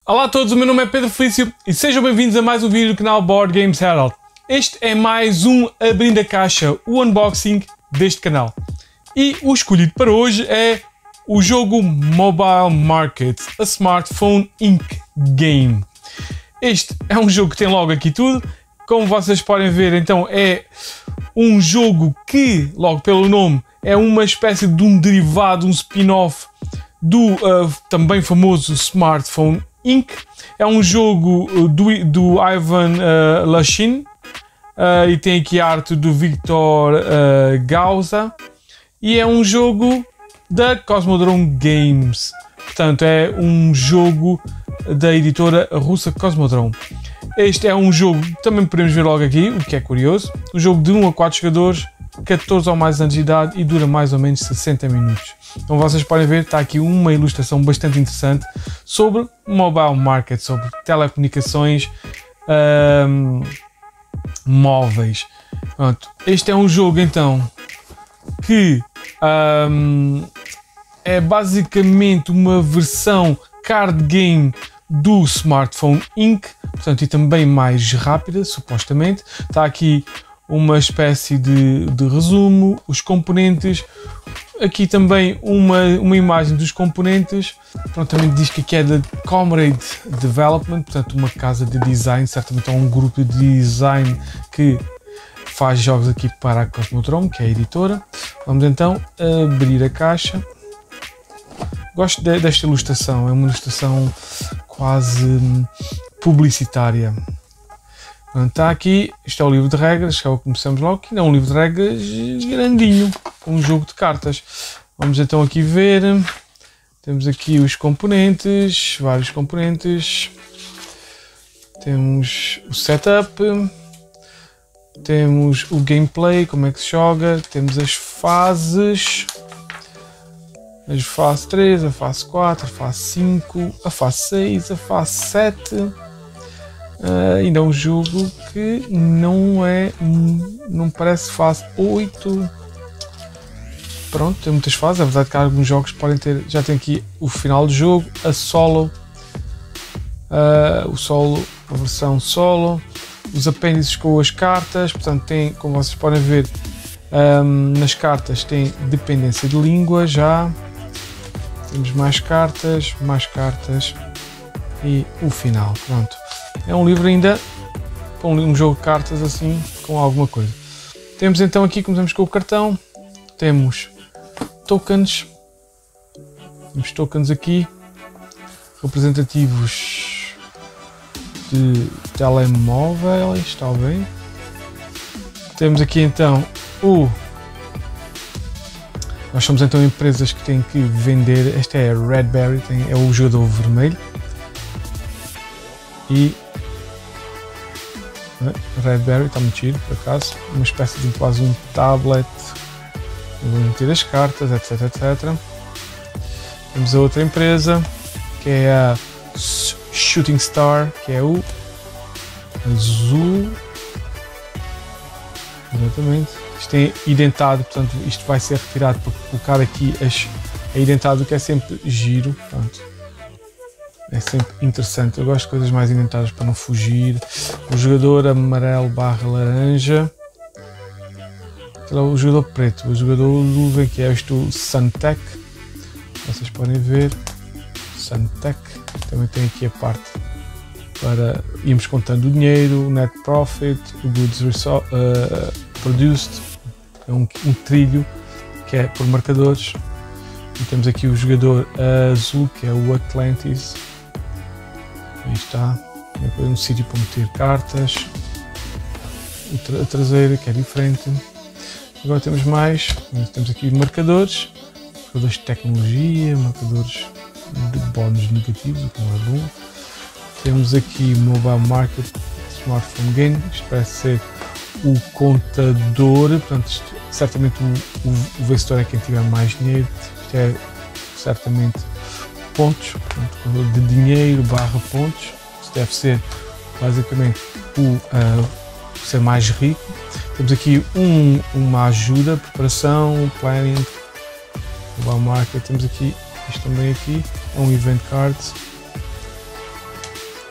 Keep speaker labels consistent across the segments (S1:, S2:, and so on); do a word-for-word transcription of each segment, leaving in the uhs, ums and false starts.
S1: Olá a todos, o meu nome é Pedro Felício e sejam bem-vindos a mais um vídeo do canal Board Games Herald. Este é mais um abrindo a caixa, o unboxing deste canal. E o escolhido para hoje é o jogo Mobile Market, a Smartphone Incorporated Game. Este é um jogo que tem logo aqui tudo. Como vocês podem ver, então é um jogo que, logo pelo nome, é uma espécie de um derivado, um spin-off do uh, também famoso Smartphone Incorporated. É um jogo do, do Ivan uh, Lashin uh, e tem aqui a arte do Victor uh, Gauza, e é um jogo da Cosmodrome Games. Portanto, é um jogo da editora russa Cosmodrome. Este é um jogo, também podemos ver logo aqui, o que é curioso, um jogo de um a quatro jogadores, catorze ou mais anos de idade e dura mais ou menos sessenta minutos. Como vocês podem ver, está aqui uma ilustração bastante interessante sobre mobile market, sobre telecomunicações um, móveis. Pronto. Este é um jogo então que um, é basicamente uma versão card game do Smartphone Incorporated, portanto, e também mais rápida, supostamente. Está aqui uma espécie de, de resumo, os componentes, aqui também uma, uma imagem dos componentes. Pronto, também diz que aqui é da Comrade Development, portanto uma casa de design, certamente é um grupo de design que faz jogos aqui para a Cosmodrome, que é a editora. Vamos então abrir a caixa. Gosto de, desta ilustração, é uma ilustração quase publicitária. Está aqui, isto é o livro de regras, que é o que começamos logo, que é um livro de regras grandinho, com um jogo de cartas. Vamos então aqui ver, temos aqui os componentes, vários componentes, temos o setup, temos o gameplay, como é que se joga, temos as fases, a fase três, a fase quatro, a fase cinco, a fase seis, a fase sete. Uh, ainda é um jogo que não é, não parece fase oito. Pronto, tem muitas fases, é verdade que alguns jogos podem ter, já tem aqui o final do jogo, a solo, uh, o solo, a versão solo, os apêndices com as cartas, portanto tem, como vocês podem ver, um, nas cartas tem dependência de língua já, temos mais cartas, mais cartas e o final, pronto. É um livro ainda, com um jogo de cartas assim, com alguma coisa. Temos então aqui, começamos com o cartão, temos tokens, temos tokens aqui, representativos de telemóveis, talvez. Temos aqui então o... Nós somos então empresas que têm que vender, esta é a Redberry, tem, é o jogador vermelho. E Redberry está muito giro, por acaso, uma espécie de quase um tablet, vou meter as cartas, etc, etcétera. Temos a outra empresa, que é a Shooting Star, que é o azul, exatamente. Isto é identado, portanto isto vai ser retirado para colocar aqui as, a identado, que é sempre giro, pronto. É sempre interessante, eu gosto de coisas mais indentadas para não fugir. O jogador amarelo barra laranja. O jogador preto, o jogador nuvem, que é este o Suntech. Vocês podem ver, Suntech. Também tem aqui a parte para irmos contando o dinheiro, o net profit, o goods uh, produced. É um, um trilho que é por marcadores. E temos aqui o jogador azul, que é o Atlantis. Aí está, um sítio para meter cartas, a traseira, que é diferente. Agora temos mais, temos aqui marcadores, marcadores de tecnologia, marcadores de bónus negativos, o que não é bom. Temos aqui Mobile Market, Smartphone Game, isto parece ser o contador, portanto isto, certamente o, o, o vencedor é quem tiver mais dinheiro, isto é certamente pontos, portanto, de dinheiro barra pontos. Isso deve ser basicamente o uh, ser mais rico. Temos aqui um, uma ajuda, preparação, planning, mobile market. Temos aqui, isto também aqui, é um event card.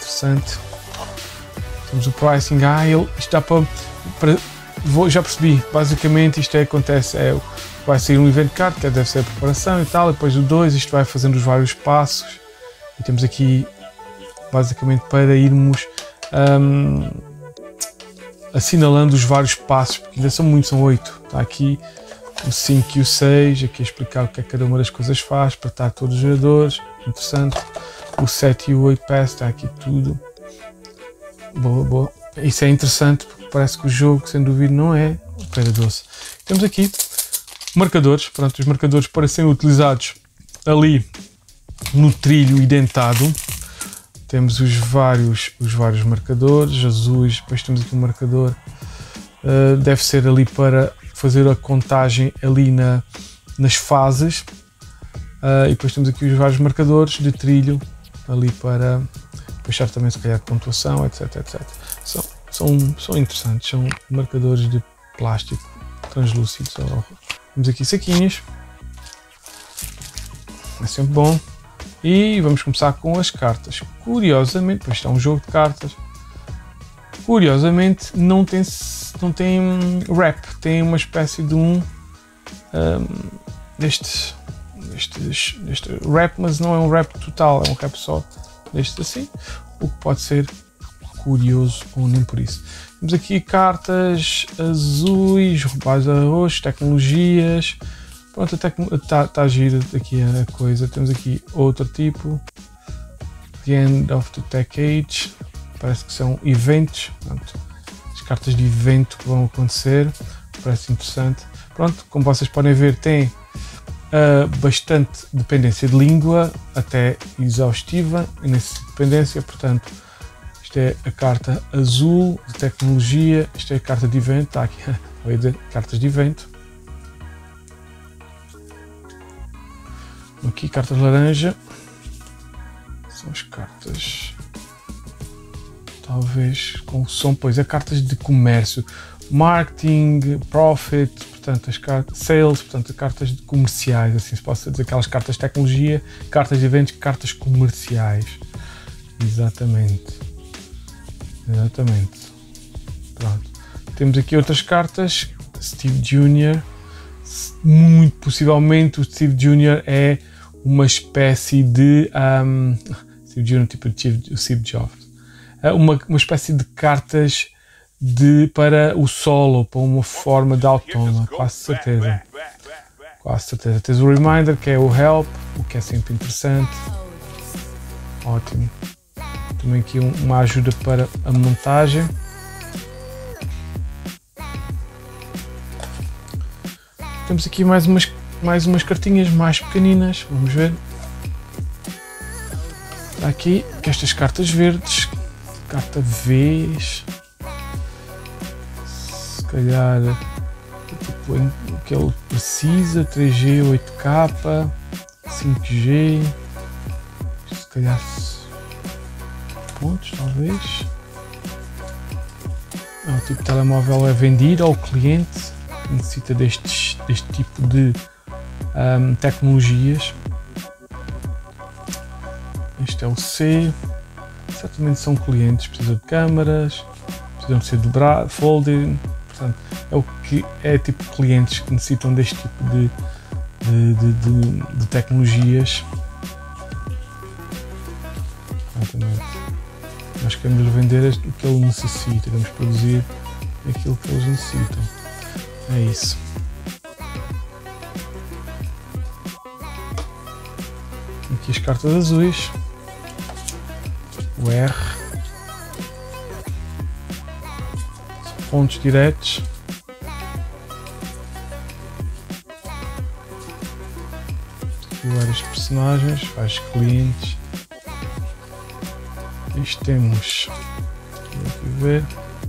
S1: interessante. Temos o pricing. Ah, ele, isto dá para, para vou, já percebi, basicamente isto é, acontece, é, vai sair um event card, que deve ser a preparação e tal, e depois o dois, isto vai fazendo os vários passos, e temos aqui basicamente para irmos um, assinalando os vários passos, porque ainda são muitos, são oito. Está aqui o cinco e o seis, aqui a explicar o que é que cada uma das coisas faz, para estar todos os jogadores, interessante. O sete e o oito pass, está aqui tudo. Boa, boa. Isso é interessante, porque parece que o jogo, sem dúvida, não é pera doce. Temos aqui marcadores, pronto, os marcadores para serem utilizados ali no trilho identado. Temos os vários, os vários marcadores azuis, depois temos aqui um marcador, uh, deve ser ali para fazer a contagem ali na, nas fases, uh, e depois temos aqui os vários marcadores de trilho, ali para puxar também se calhar pontuação, etc, etcétera. São, são, são interessantes, são marcadores de plástico translúcido. Temos aqui saquinhos, é sempre bom. E vamos começar com as cartas. Curiosamente, pois está um jogo de cartas. Curiosamente, não tem, não tem wrap, tem uma espécie de um, um deste, destes, deste wrap, mas não é um wrap total, é um wrap só deste assim, o que pode ser curioso ou nem por isso. Temos aqui cartas azuis, roupagem de arroz, tecnologias. Pronto, até que está tá gira aqui a coisa. Temos aqui outro tipo, The End of the Tech Age, parece que são eventos, pronto, as cartas de evento que vão acontecer, parece interessante. Pronto, como vocês podem ver, tem uh, bastante dependência de língua, até exaustiva nessa dependência, portanto, isto é a carta azul de tecnologia, isto é a carta de evento, está aqui, vou dizer, cartas de evento. Aqui cartas laranja, são as cartas, talvez com som, pois é cartas de comércio, marketing, profit, portanto as cartas, sales, portanto cartas de comerciais, assim se possa dizer, aquelas cartas de tecnologia, cartas de eventos, cartas comerciais, exatamente, exatamente, pronto. Temos aqui outras cartas, Steve Júnior, muito possivelmente o Steve Júnior é uma espécie de um, Steve Júnior tipo de Steve Jobs, uma, uma espécie de cartas de, para o solo, para uma forma de automa, quase certeza, quase certeza. Tens o Reminder, que é o Help, o que é sempre interessante, ótimo. Também aqui um, uma ajuda para a montagem. Temos aqui mais umas, mais umas cartinhas mais pequeninas, vamos ver. Está aqui, que estas cartas verdes, carta V, se calhar tipo, o que ele precisa, três G, oito K, cinco G, se calhar pontos talvez. É, o tipo de telemóvel é vendido ao cliente que necessita destes, deste tipo de um, tecnologias. Este é o C, certamente são clientes, precisam de câmaras, precisam de ser dobrados, folding, portanto é o que é tipo de clientes que necessitam deste tipo de, de, de, de, de tecnologias. Exatamente. Nós queremos vender o que ele necessita, queremos produzir aquilo que eles necessitam. É isso. Aqui as cartas azuis, o R, pontos diretos, aqui vários personagens, vários clientes. Isto temos, vamos aqui ver,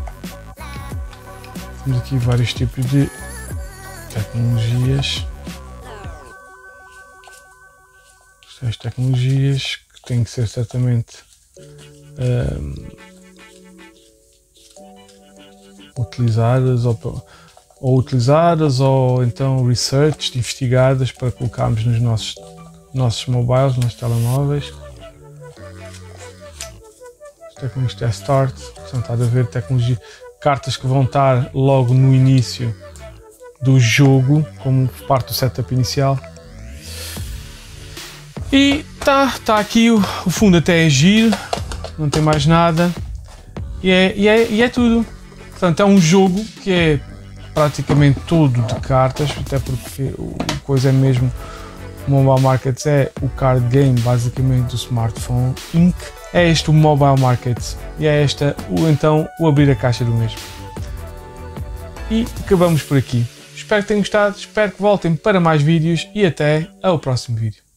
S1: temos aqui vários tipos de tecnologias. As tecnologias que têm que ser certamente um, utilizadas ou, ou utilizadas ou então research, investigadas para colocarmos nos nossos, nossos mobiles, nos telemóveis. tecnologia é Start, portanto está a ver tecnologia, cartas que vão estar logo no início do jogo, como parte do setup inicial. E tá, tá aqui o, o fundo até é giro, não tem mais nada. E é, e, é, e é tudo. Portanto, é um jogo que é praticamente todo de cartas, até porque o coisa é mesmo, o Mobile Markets é o card game basicamente do Smartphone incorporated. É este o Mobile Markets e é esta o, então o abrir a caixa do mesmo. E acabamos por aqui. Espero que tenham gostado, espero que voltem para mais vídeos e até ao próximo vídeo.